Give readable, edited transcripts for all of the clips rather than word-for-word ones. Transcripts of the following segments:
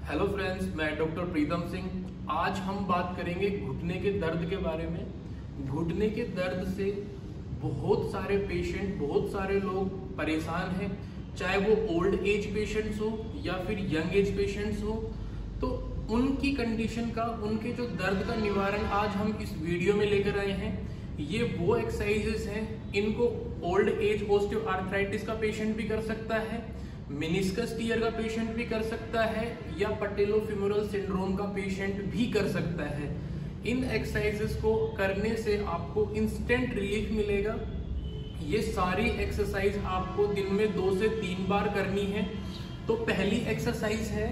Hello friends, मैं doctor Pritam Singh. आज हम बात करेंगे घुटने के दर्द के बारे में। घुटने के दर्द से बहुत सारे पेशेंट, बहुत सारे लोग परेशान हैं, चाहे वो ओल्ड एज पेशेंट्स हो या फिर यंग एज पेशेंट्स हो। तो उनकी कंडीशन का, उनके जो दर्द का निवारण आज हम इस वीडियो में लेकर आए हैं। ये वो एक्सरसाइजेस हैं, इनको ओल्ड एज ऑस्टियोआर्थराइटिस का पेशेंट भी कर सकता है, मेनिस्कस टियर का पेशेंट भी कर सकता है, या पटेलोफिमोरल सिंड्रोम का पेशेंट भी कर सकता है। इन एक्सरसाइजेस को करने से आपको इंस्टेंट रिलीफ मिलेगा। ये सारी एक्सरसाइज आपको दिन में 2 से 3 बार करनी है। तो पहली एक्सरसाइज है,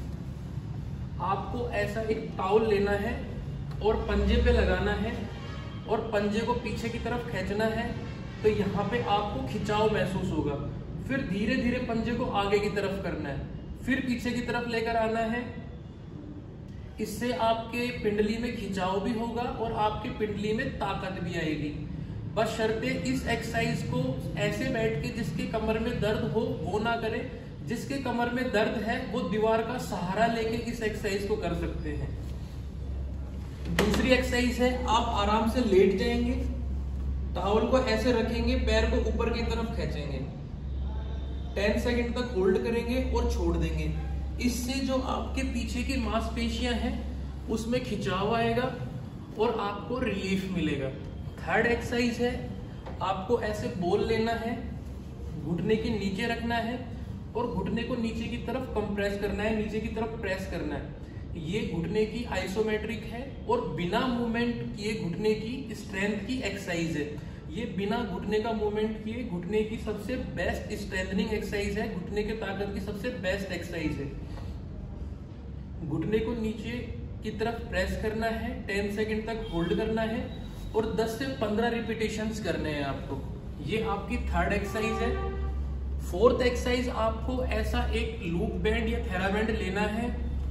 आपको ऐसा एक टॉवल लेना है और पंजे पे लगाना है और पंजे को पीछे की तरफ खींचना है। तो यहाँ पे आपको खिंचाव महसूस होगा। फिर धीरे धीरे पंजे को आगे की तरफ करना है, फिर पीछे की तरफ लेकर आना है। इससे आपके पिंडली में खिंचाव भी होगा और आपके पिंडली में ताकत भी आएगी। बस शर्ते इस एक्सरसाइज को ऐसे बैठ के जिसके कमर में दर्द हो वो ना करे। जिसके कमर में दर्द है वो दीवार का सहारा लेके इस एक्सरसाइज को कर सकते हैं। दूसरी एक्सरसाइज है, आप आराम से लेट जाएंगे, टॉवल को ऐसे रखेंगे, पैर को ऊपर की तरफ खींचेंगे, 10 सेकंड तक होल्ड करेंगे और छोड़ देंगे। इससे जो आपके पीछे की मांसपेशियां हैं उसमें खिंचाव आएगा और आपको रिलीफ मिलेगा। थर्ड एक्सरसाइज है, आपको ऐसे बॉल लेना है, घुटने के नीचे रखना है और घुटने को नीचे की तरफ कंप्रेस करना है, नीचे की तरफ प्रेस करना है। ये घुटने की आइसोमेट्रिक है और बिना मूवमेंट किए घुटने की स्ट्रेंथ की एक्सरसाइज है। ये बिना घुटने का मूवमेंट किए घुटने की सबसे बेस्ट स्ट्रेंथनिंग एक्सरसाइज है, घुटने के ताकत की सबसे बेस्ट एक्सरसाइज है। घुटने को नीचे की तरफ प्रेस करना है, 10 सेकंड तक होल्ड करना है और 10 से 15 रिपीटेशंस करने हैं आपको। ये आपकी थर्ड एक्सरसाइज है। फोर्थ एक्सरसाइज, आपको ऐसा एक लूप बैंड या थेराबैंड लेना है,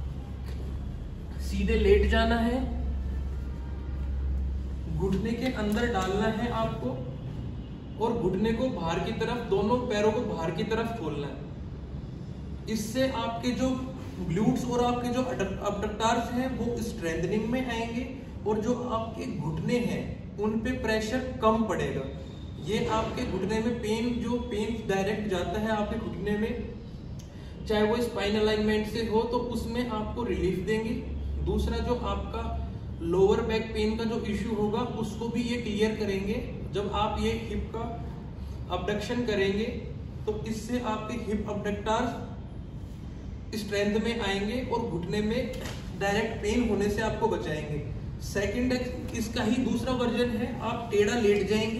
सीधे लेट जाना है, घुटने के अंदर डालना है आपको और घुटने को बाहर की तरफ, दोनों पैरों को बाहर की तरफ खोलना है। इससे आपके जो ग्लूट्स और आपके जो अबडक्टार्स हैं वो स्ट्रेंथनिंग में आएंगे और जो आपके घुटने हैं उन पे प्रेशर कम पड़ेगा। ये आपके घुटने में पेन डायरेक्ट जाता है आपके घुटने में, चाहे वो स्पाइन अलाइनमेंट से हो तो उसमें आपको रिलीफ देंगे। दूसरा, जो आपका लोअर बैक पेन का जो इश्यू होगा उसको भी ये क्लियर करेंगे। जब आप ये हिप का अबडक्शन करेंगे तो इससे आपके हिप अबडक्टार्स स्ट्रेंथ में आएंगे और घुटने में डायरेक्ट पेन होने से आपको बचाएंगे। सेकंड, इसका ही दूसरा वर्जन है, आप टेढ़ा लेट जाएंगे,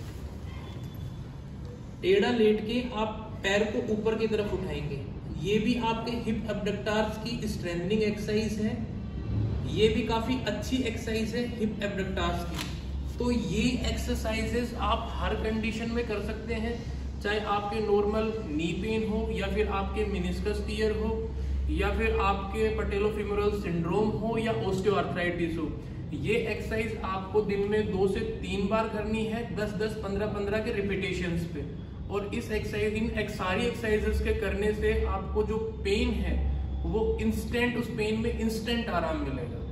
टेढ़ा लेट के आप पैर को ऊपर की तरफ उठाएंगे। ये भी आपके हिप अबडक्टार्स की स्ट्रेंथनिंग एक्सरसाइज है। ये भी काफी अच्छी एक्सरसाइज है हिप एब्डक्टार्स की। तो ये एक्सरसाइजेस आप हर कंडीशन में कर सकते हैं, चाहे आपके नॉर्मल नी पेन हो या फिर आपके मेनिस्कस टियर हो या फिर आपके पटेलोफिमोरल सिंड्रोम हो या ऑस्टियोआर्थराइटिस हो। ये एक्सरसाइज आपको दिन में 2 से 3 बार करनी है, 10-10, 15-15 के रिपीटेशंस पे। और इस एक्सरसाइज, इन सारी एक्सरसाइजेस के करने से आपको जो पेन है वो इंस्टेंट, उस पेन में इंस्टेंट आराम मिलेगा।